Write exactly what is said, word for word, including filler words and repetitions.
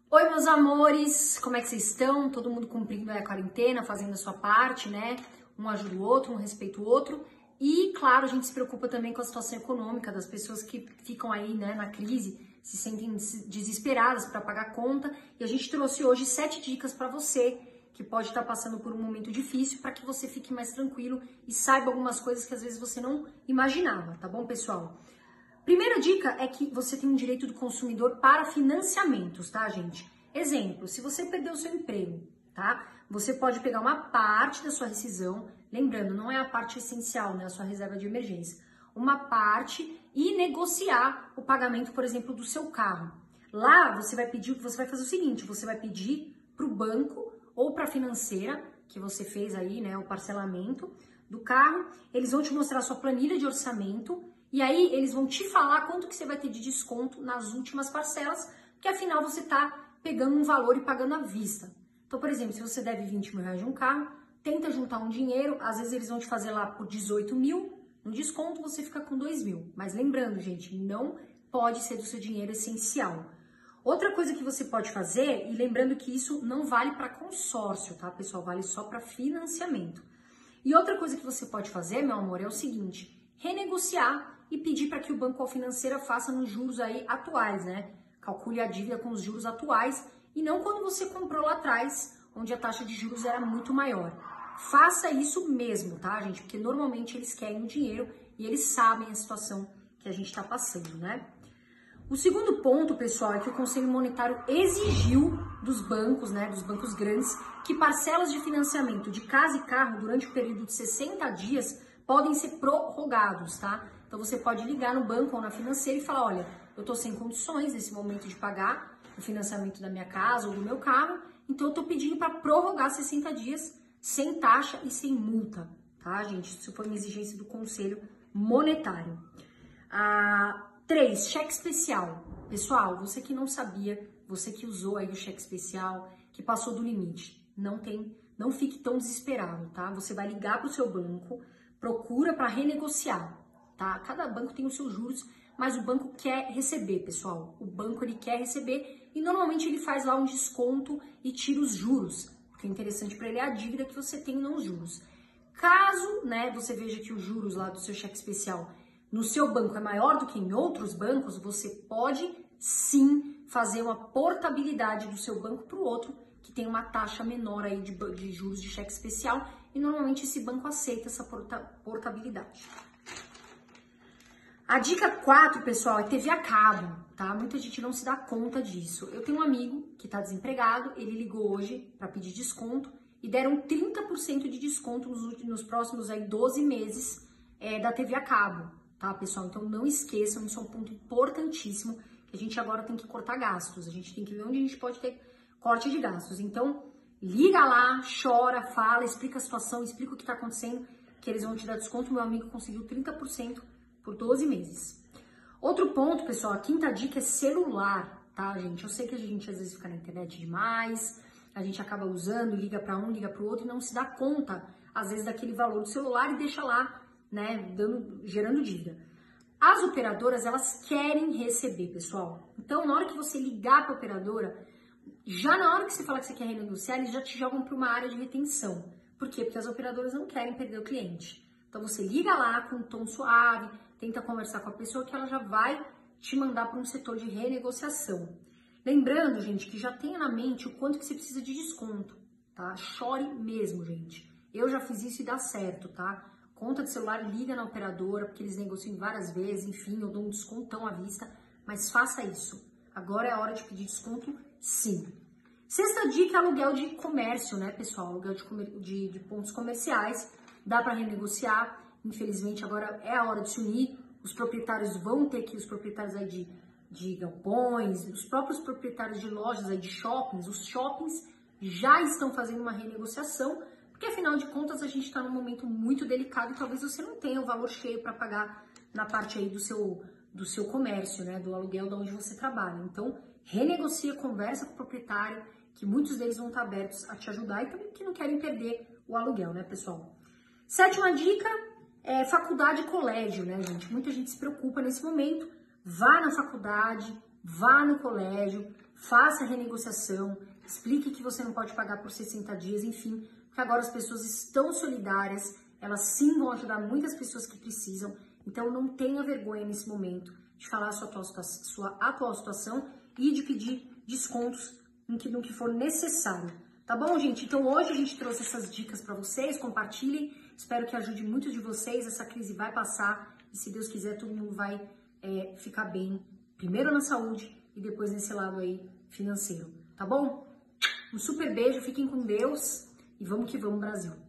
Oi, meus amores, como é que vocês estão? Todo mundo cumprindo a quarentena, fazendo a sua parte, né? Um ajuda o outro, um respeita o outro. E, claro, a gente se preocupa também com a situação econômica das pessoas que ficam aí, né, na crise, se sentem desesperadas para pagar a conta. E a gente trouxe hoje sete dicas para você que pode estar passando por um momento difícil, para que você fique mais tranquilo e saiba algumas coisas que às vezes você não imaginava, tá bom, pessoal? Primeira dica é que você tem um direito do consumidor para financiamentos, tá, gente? Exemplo, se você perdeu o seu emprego, tá? Você pode pegar uma parte da sua rescisão, lembrando, não é a parte essencial, né, a sua reserva de emergência, uma parte e negociar o pagamento, por exemplo, do seu carro. Lá você vai pedir, você vai fazer o seguinte, você vai pedir para o banco ou para a financeira, que você fez aí, né, o parcelamento do carro, eles vão te mostrar a sua planilha de orçamento. E aí eles vão te falar quanto que você vai ter de desconto nas últimas parcelas, porque afinal você tá pegando um valor e pagando à vista. Então, por exemplo, se você deve vinte mil reais de um carro, tenta juntar um dinheiro, às vezes eles vão te fazer lá por dezoito mil, no desconto você fica com dois mil. Mas lembrando, gente, não pode ser do seu dinheiro essencial. Outra coisa que você pode fazer, e lembrando que isso não vale para consórcio, tá, pessoal? Vale só para financiamento. E outra coisa que você pode fazer, meu amor, é o seguinte, renegociar e pedir para que o banco ou financeira faça nos juros aí atuais, né? Calcule a dívida com os juros atuais e não quando você comprou lá atrás, onde a taxa de juros era muito maior. Faça isso mesmo, tá, gente? Porque normalmente eles querem o dinheiro e eles sabem a situação que a gente está passando, né? O segundo ponto, pessoal, é que o Conselho Monetário exigiu dos bancos, né, dos bancos grandes, que parcelas de financiamento de casa e carro durante o período de sessenta dias podem ser prorrogados, tá? Então você pode ligar no banco ou na financeira e falar, olha, eu tô sem condições nesse momento de pagar o financiamento da minha casa ou do meu carro, então eu tô pedindo para prorrogar sessenta dias sem taxa e sem multa, tá, gente? Isso foi uma exigência do Conselho Monetário. Ah, três, cheque especial. Pessoal, você que não sabia, você que usou aí o cheque especial, que passou do limite, não tem, não fique tão desesperado, tá? Você vai ligar pro seu banco, procura para renegociar, tá? Cada banco tem os seus juros, mas o banco quer receber, pessoal. O banco ele quer receber e normalmente ele faz lá um desconto e tira os juros, porque é interessante para ele é a dívida que você tem, não os juros. Caso, né, você veja que os juros lá do seu cheque especial no seu banco é maior do que em outros bancos, você pode sim fazer uma portabilidade do seu banco para o outro, que tem uma taxa menor aí de, de juros de cheque especial, e normalmente esse banco aceita essa porta, portabilidade. A dica quatro, pessoal, é T V a cabo, tá? Muita gente não se dá conta disso. Eu tenho um amigo que tá desempregado, ele ligou hoje para pedir desconto e deram trinta por cento de desconto nos, últimos, nos próximos aí doze meses é, da T V a cabo, tá, pessoal? Então não esqueçam, isso é um ponto importantíssimo, que a gente agora tem que cortar gastos, a gente tem que ver onde a gente pode ter corte de gastos. Então, liga lá, chora, fala, explica a situação, explica o que tá acontecendo, que eles vão te dar desconto. Meu amigo conseguiu trinta por cento por doze meses. Outro ponto, pessoal, a quinta dica é celular, tá, gente? Eu sei que a gente às vezes fica na internet demais, a gente acaba usando, liga para um, liga para o outro e não se dá conta, às vezes, daquele valor do celular e deixa lá, né, dando, gerando dívida. As operadoras, elas querem receber, pessoal. Então, na hora que você ligar para a operadora, já na hora que você falar que você quer renegociar, eles já te jogam para uma área de retenção. Por quê? Porque as operadoras não querem perder o cliente. Então, você liga lá com um tom suave, tenta conversar com a pessoa que ela já vai te mandar para um setor de renegociação. Lembrando, gente, que já tenha na mente o quanto que você precisa de desconto, tá? Chore mesmo, gente. Eu já fiz isso e dá certo, tá? Conta de celular, liga na operadora, porque eles negociam várias vezes, enfim, eu dou um descontão à vista, mas faça isso. Agora é a hora de pedir desconto, sim. Sexta dica é aluguel de comércio, né, pessoal? Aluguel de, comer... de, de pontos comerciais, dá para renegociar. Infelizmente, agora é a hora de se unir. Os proprietários vão ter que, os proprietários aí de, de galpões, os próprios proprietários de lojas aí de shoppings, os shoppings já estão fazendo uma renegociação, porque afinal de contas a gente está num momento muito delicado e talvez você não tenha o valor cheio para pagar na parte aí do seu, do seu comércio, né, do aluguel de onde você trabalha. Então, renegocia, conversa com o proprietário, que muitos deles vão estar abertos a te ajudar e também que não querem perder o aluguel, né, pessoal? Sétima dica é faculdade e colégio, né, gente? Muita gente se preocupa nesse momento. Vá na faculdade, vá no colégio, faça a renegociação, explique que você não pode pagar por sessenta dias, enfim, porque agora as pessoas estão solidárias, elas sim vão ajudar muitas pessoas que precisam, então não tenha vergonha nesse momento de falar a sua atual situação, sua atual situação e de pedir descontos no que, no que for necessário. Tá bom, gente? Então hoje a gente trouxe essas dicas para vocês, compartilhem, espero que ajude muito de vocês, essa crise vai passar e se Deus quiser todo mundo vai é, ficar bem, primeiro na saúde e depois nesse lado aí financeiro, tá bom? Um super beijo, fiquem com Deus e vamos que vamos, Brasil!